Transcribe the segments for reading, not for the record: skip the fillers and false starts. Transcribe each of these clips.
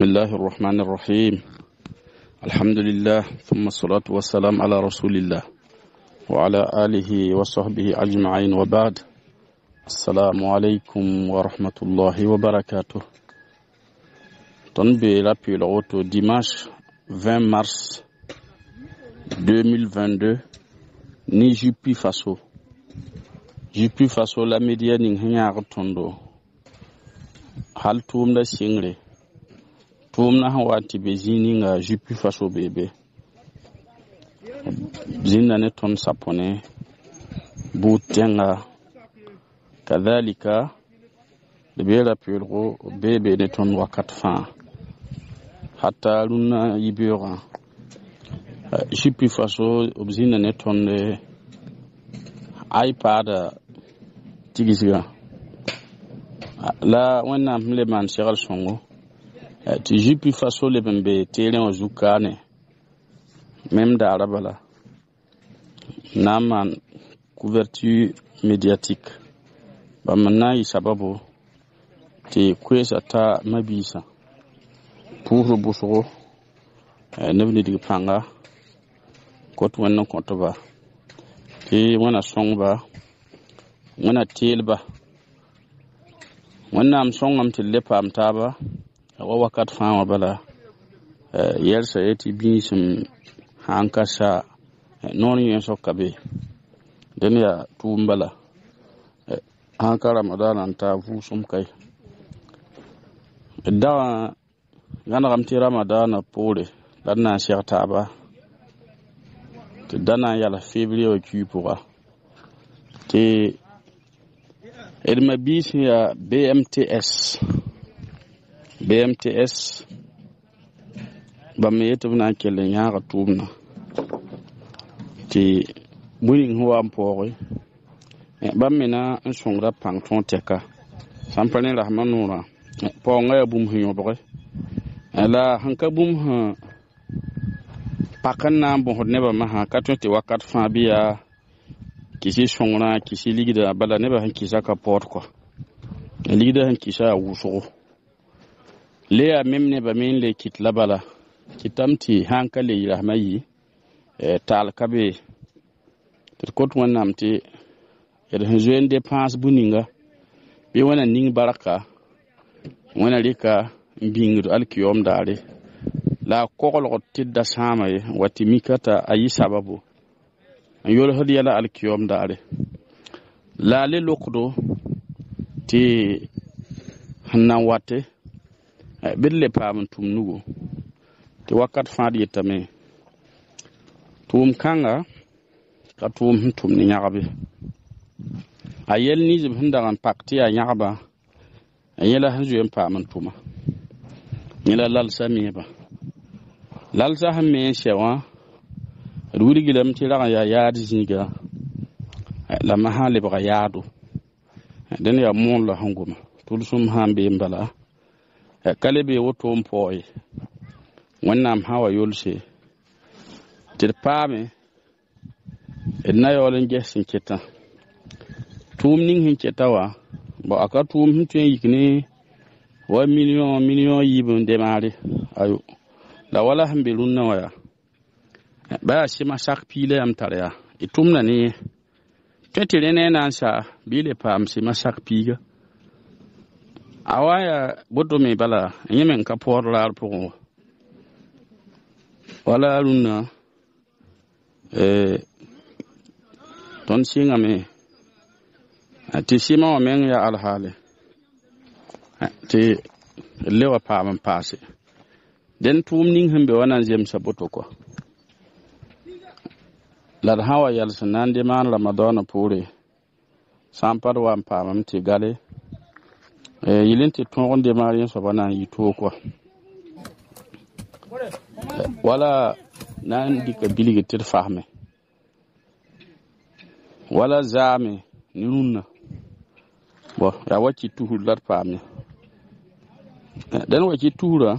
الله الرحمن الرحيم الحمد لله ثم الصلاة والسلام على رسول الله وعلى آله وصحبه أجمعين وبعد السلام عليكم ورحمة الله وبركاته Tonbe l'appui l'auto dimanche 20 mars 2022 ni jupi faso la media ning hanya tondo hal tum da singre tum na hawati be zininga jupi faso bebe zinna ne ton sapone butenga kadhalika bela pulro bebe ne ton wakat fa hatta luna yibura jupi faso zinna ne ton iPad tigisiga la wana mle man shegal songo ti jupi faso le bembe tele o zukane même da arabala naman couverture médiatique bamana sababu ti kwesa ta mabisa pour busoro nevni dig panga kot wannan kontoba ti wana songba wana tilba wana am songam tille pam taba wa wakat fa bala yersa eti bisim hankasha non yen sokabe den ya tumbala hanka ramadan anta fu sum kai da gana ramti ramadan pole danna sherta ba te dana yala février okupura te edma bis ya BMTS bameyeto na kelen yara tumna ti buning huwa mpore bamena nsongra pangton teka sampane rahmanura ponga ya bum hiyo boy ala hanka bum ha pakan na bo hodne ba ma ha katoti wakat fa biya kisi songra kisi ligida bala ne ba han kisa ka port ko ligida han kisa wuso le a memne ba men le kit labala kitamti hankale rahmayi tal kabe ter kot wonamti jeune dépense buninga be wana ning baraka wana lika mbingu alkiyom dare la kokol tidda sama wati mikata ayi sababu yol hodi yala alkiyom dare la le lokdo ti hanna wate bille pam tumnugo ti wakat faadi yetame tum kanga ka tum ni nyagabe ayel ni zib hindaran pakti a nyagaba ayela hanju en pam tuma nila lal samiba lal sa hamme shewa rudi gilam ti la ya yaadi zinga la mahale ba yaadu den ya mon la hanguma tulsum hambe mbala kalebe woto mpoy wannan hawa yolse tirpame enna yolen gesin keta tum ning hin ketawa ba aka tum hin tun yikni wa million yibun demare ayo la wala hambelun nawaya ba shi ma sak pile am tarya itumna ni tetire ne nan sa bile pam si ma sak piga awaya bodo me bala yemen ka por lar pour wala luna ton singa me ati sima wa men ya alhale ti lewa pam passe den tum ning hambe wana jem saboto ko la hawa yal sanande man ramadan pore sampar wa pam ti gale yilinti tonde marien so bana yito ko wala nan dika biligi tir fahme wala zame nunna bo ya wati tuhul lar pamne dan wati tuhura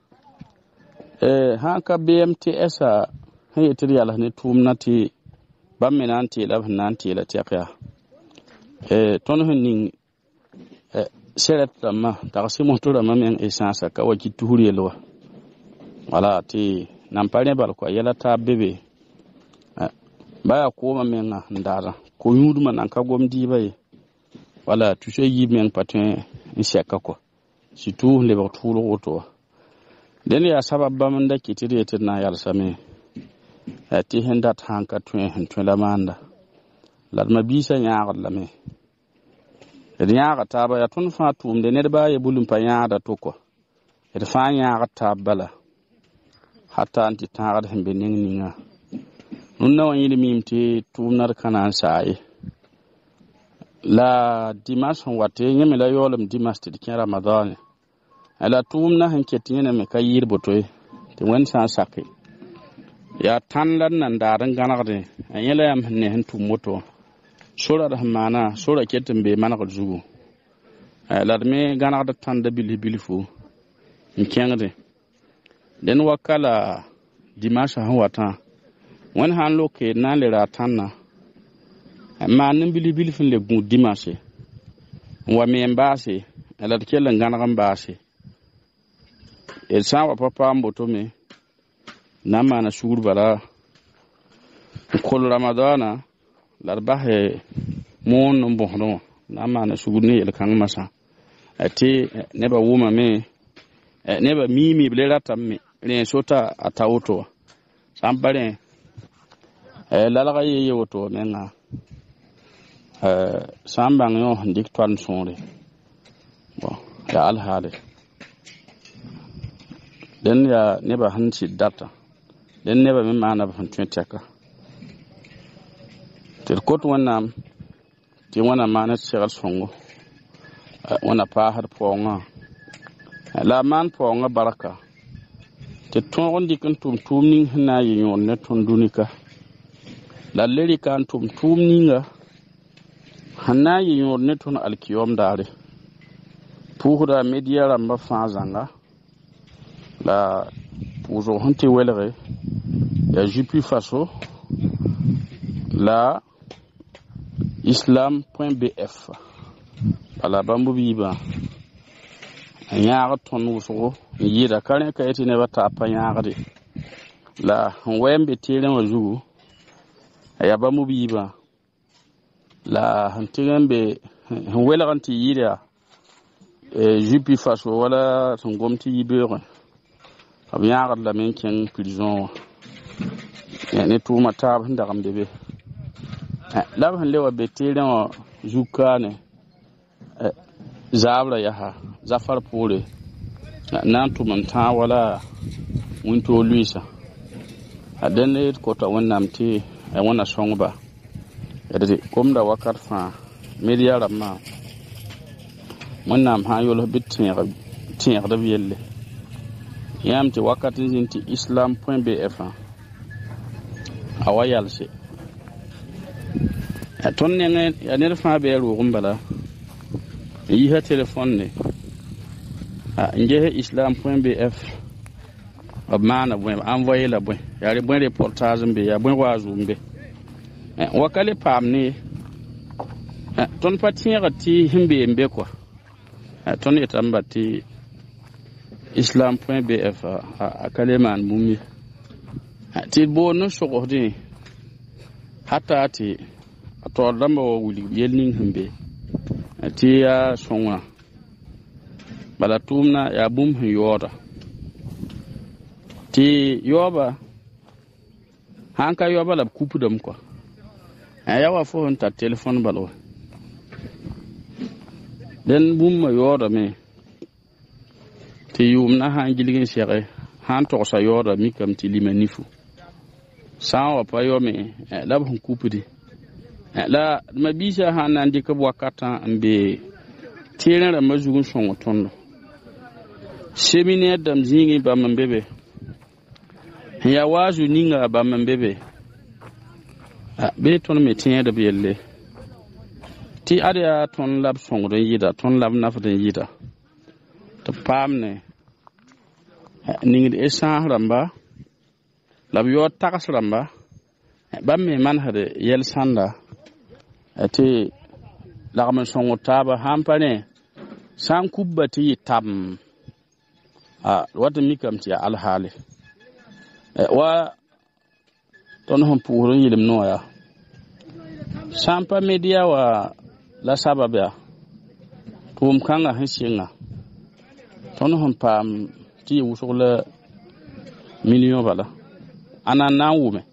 hanka BMTS hayetir yalla ne tumnati bammenanti la nanti la tiya ton hunning seret rama taxi moto rama men essence ka wa kituri elwa wala ti nampare bal ko yela ta bebe baya ko ma men ndara ko yuduma nan ka gom di bay wala tu se yi men patin inseka ko surtout le retour auto den ya sabab ba man da kitiri na yar same ti hendat hanka tuen la manda la ma bisa nyaar la me nyaar ta ba ya tun fa tum de ne ba ye bulum pa nyaar da to ko e fa nyaar ta bala hatta anti taar hembe ninga nun na wani limimti tum nar kana sai la dimanche wate nyame la yolam dimanche de kin ramadan ala tum na hanke tinyana me kayir botoy te wan sa sakai ya tanlan nan daran ganarde anyela yam ne hantu moto sura da mana sura ketin be mana ko zugu la me ganarde tan da bilifu in kengde den wakala dimanche han wata wan han loke na le ratanna ma nan bilifin le gu dimanche wa me mbase la kelan ganaran base el sawa papa mboto me nama na shugur bala kol ramadana larbahe mon bohno nama na shugur ne el kan masa ati neba wuma me neba mimi blela tamme ne sota atauto sampare lalaga ye woto menga sambang yo ndik twan sonre bon ya al hale den ya neba hanci data den neba min mana ba hantun teka til kot wannan ti wana mana segal songo wana pa har ponga la man ponga baraka te ton dikan tum ning na yin ne ton dunika la leri kan tum ninga hanna yin ne ton alkiyom dare puhura media ramba fazanga la puzo hanti welere ya jupi faso la islam.bf ala bambu biba nyaara ton wuso yida kare kayiti ne bata pa nyaade la wembe tire wajugu ya bambu biba la hantigembe welaganti yida jupi faso wala ngomti yibere ab yaagad la men ken prison ne tuma tab ndagam debe la ban lewa betire o jukane zabra yaha zafar pole nan tuman ta wala winto luisa adene ko ta wannan ti wannan songba yadda komda wakar fa media ramma wannan ha yolo bitin da biyelle yamti wakati zinti islam.bf awayalse tonne ya nerfa be ru gumbala yi ha telefone ne nje islam.bf abmana bwe envoyer la bwe ya le bwe reportage mbe ya bwe wazu mbe wakale pamni ton patiera ti himbe mbe kwa ton etambati islam.bf akaleman mumi ti bo no shogodi hatta ti to lamba wuli yelning himbe ti ya songa bala tumna ya bum yoda ti yoba hanka yoba la kupu dam ko ya wa fo on ta telephone balo den bum yoda me ti yumna han giligin sere han to sa yoda mi kam ti limanifu sawa pa yome la bun kupu di la mabisa hanan dika wakata ambe tiran mazugun son tondo séminaire dam zingi ba mambebe ya wazu ninga ba mambebe be ton metien da biyelle ti ada ton lab songdo yida ton lab nafde yida to pamne ningi esan ramba lab yo takas ramba ba me man hade yel sanda ati lagman songo taba hampane san kubbati tam wata mikam ti alhali wa ton hon pour yilim noya sampa media wa la sababya tum kanga hinsinga ton hon pam ti wusugla million bala ana na wume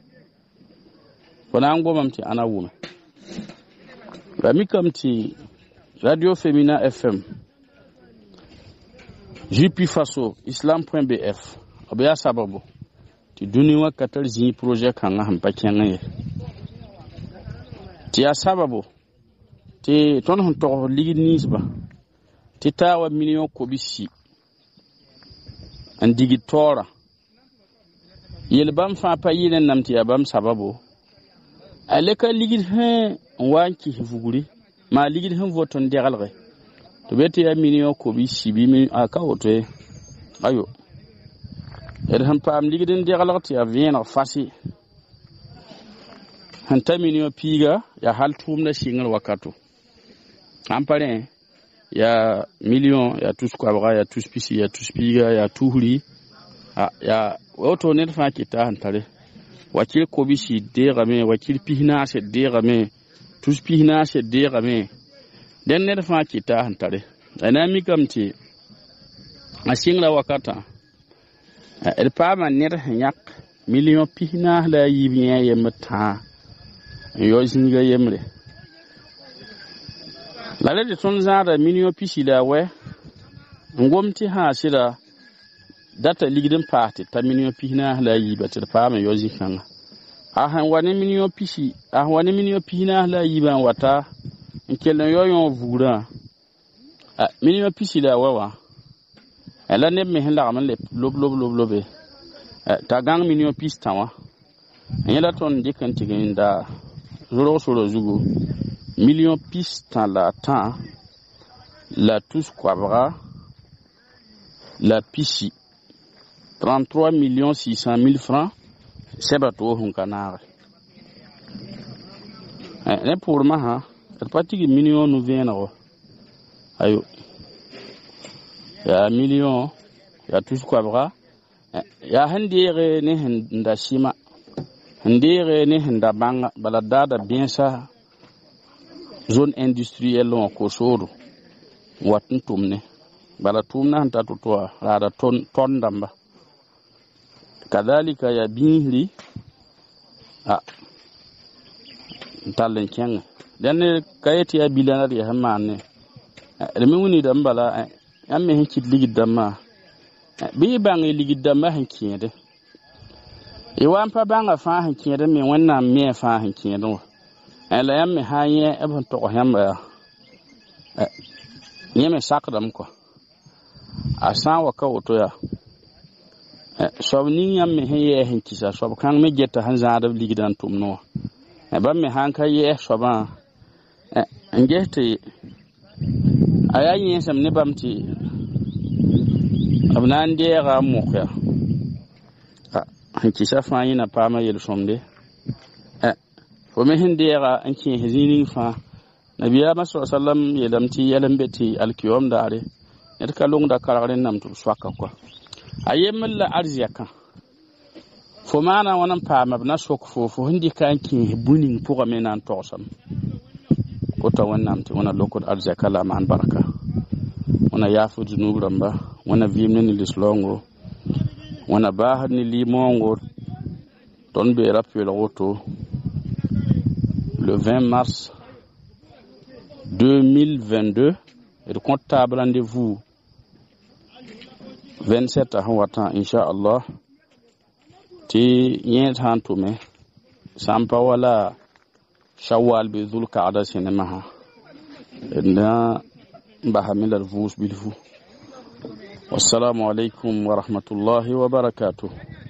kona ngomam ti ana wume ba mikam ti Radio Femina FM JP Faso Islam.bf abya sababu ti duni wa katal zi projet kanga hampa kenga ti ya sababu ti ton hon to ligi nisba ti tawa million ko bisi an digi tora yelbam fa pa yilen namti abam sababu aleka ligi he wanki hifuguri ma ligi he voton degalre to beti ya million ko bisi bi mi akawote ayo han pam ligi den degalati a vienna fasi han million piga ya hal tumna singal wakato ampare ya million ya tous kwabra ya tous pisi ya tous piga ya tuhuri ya auto net fa kita hantare wakil ko bisi de game wakil pihna se de game tous pihna se de game den net fa kita hantare ana mi kamti asingla wakata el pama net nyak million pihna la yibien yemta yo zinga yemre la le ton zara million pisi la we ngomti ha sira data ligidin party ta million pihna la yiba tir pama yo zikanga han wani million pisi wani million pihna la yiba wata nkelen yo yon vura million pisi la wawa ala ne me hen la man le lob ta gang million pisi tawa yela ton dikan tigin da zoro zugo million pisi ta la ta la tous quabra la pisi 33 600 000 francs c'est bateau hunkanare ne pour ma ha parti million nous vient ayo ya million ya tous quabra ya handire ne handa shima handire ne handa banga balada bien ça zone industrielle on ko soro watun tumne bala tumna hanta to rada ton damba kadhalika ya binhli talen kenga dan kayeti ya bilanar ya hamane remi woni dambala amme hen kit ligi damma bi bangi ligi damma hen kiyede e wan pa banga fa hen kiyede me wonna me fa hen kiyede ala yamme haye ebon to hamba yeme sakdam ko asan wa kawoto ya sob ni yam me heye hen kisa sob kan me jetta han zaada ligidan tumno ba me han kaye soba ngete ayayin sam ne bamti abnan de ga mukya han kisa fa yina pama yel somde fo me hin de ga an ki hizini fa nabiya masu sallam yelamti yelambeti alkiyom dare et kalung da kararen namtu swaka ko ayemel la arziyaka fo mana wonan pa mabna sok fo hindi kan ki bunin pour menan tosam kota wannan ti wana lokot arziyaka la man baraka wana yafu junubamba wana vimne lislongo wana bahad ni limongo ton be rappel auto le 20 mars 2022 et comptable rendez-vous 27 Hawatan inshallah ti yent hantume sampa wala shawwal bi dhul qa'da sinemaha na bahamil al-vus bilfu wassalamu alaikum wa rahmatullahi wa barakatuh.